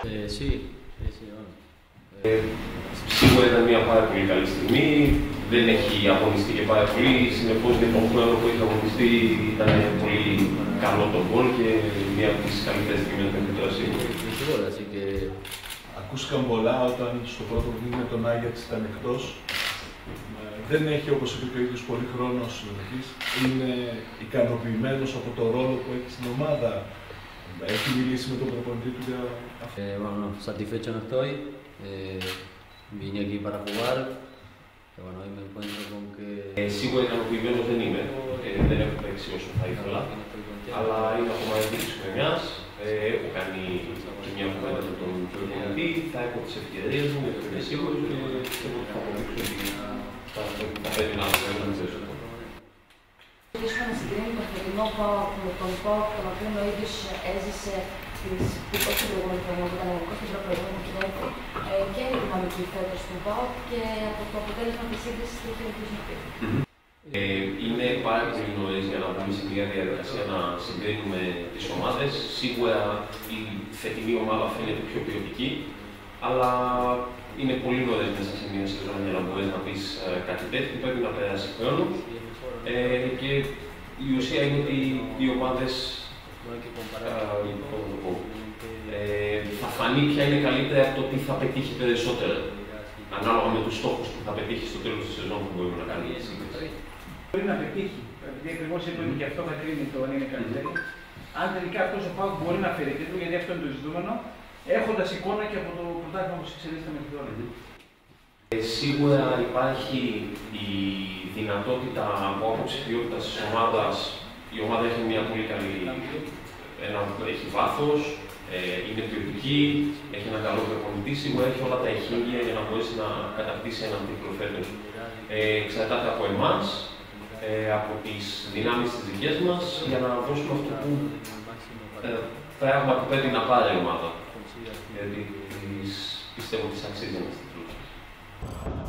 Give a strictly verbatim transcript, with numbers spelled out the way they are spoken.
Eh, sì, sì, sì, Ε, σίγουρα ήταν μια πάρα πολύ καλή στιγμή. Δεν έχει αγωνιστεί και πάρα πολύ. Συνεπώς, για τον χρόνο που έχει αγωνιστεί ήταν πολύ καλό το γκολ και μια από τις καλύτερες στιγμές μέχρι τώρα σίγουρα. Σίγουρα, sì che... Ακούστηκαν πολλά όταν στο πρώτο μήνα τον Άγιαξ ήταν εκτός. Δεν έχει, όπως είπε και ο ίδιος, πολύ χρόνο συμμετοχής. Είναι ικανοποιημένος από το ρόλο που έχει στην ομάδα. Έχει μιλήσει με τον προπονητή του για αυτό. Eh, bueno, satisfecho no estoy. Eh, vine aquí para jugar. Και bueno, hoy me encuentro con que... Ε, σίγουρα ικανοποιημένος δεν είμαι. Ε, δεν έχω παίξει όσο θα ήθελα. Αλλά είναι ακόμα εντύπωση της χρονιάς. Ε, έχω κάνει και μια κουβέντα με τον προπονητή. Θα έχω τις ευκαιρίες μου, γιατί είμαι σίγουρος και θέλω να αποδείξω ότι θα πρέπει να αποδείξω. Δύσκολο να συγκρίνει το φετινό ΠΑΟΚ με τον ΠΑΟΚ, τον οποίο ο ίδιος έζησε όχι την προηγούμενη χρονιά που ήταν ελληνικός, την προηγούμενη κοινότητα, και η δυναμική φέτος του ΠΑΟΚ και από το αποτέλεσμα της σύγκρισης του χειροκροτισμού. Ε, είναι πάρα πολύ νωρίς για να μπούμε σε μια διαδικασία να συγκρίνουμε τις ομάδες. Σίγουρα η φετινή ομάδα φαίνεται πιο ποιοτική, αλλά είναι πολύ νωρίς μέσα σε μια σεζόν για να μπορείς να πεις ε, κάτι τέτοιο. Πρέπει να περάσει χρόνο. Ε, και η ουσία είναι ότι οι ομάδες ε, θα φανεί ποια είναι καλύτερα από το τι θα πετύχει περισσότερο. Ανάλογα με τους στόχους που θα πετύχει στο τέλος της σεζόν που μπορούμε να κάνει η σύγκριση. Μπορεί να πετύχει, επειδή ακριβώς είπε και αυτό θα κρίνει το αν είναι καλύτερο. Αν τελικά αυτός ο ΠΑΟΚ μπορεί να φέρει τίτλο, γιατί αυτό είναι το ζητούμενο, έχοντας εικόνα και από το πρωτάθλημα που εξελίσσεται μέχρι τώρα. Ε, σίγουρα υπάρχει η δυνατότητα από άποψη ποιότητας της ομάδας. Η ομάδα έχει μια πολύ καλή, ένα, έχει βάθος, ε, είναι ποιοτική, έχει έναν καλό προπονητή, σίγουρα έχει όλα τα εχέγγυα για να μπορέσει να κατακτήσει έναν τίτλο φέτος. Ε, εξαρτάται από εμάς, ε, από τις δυνάμεις της δικές μας, για να δώσουμε αυτό που ε, πράγμα που πρέπει να πάρει η ομάδα. Γιατί πιστεύω ότι της αξίζει ένας τίτλος.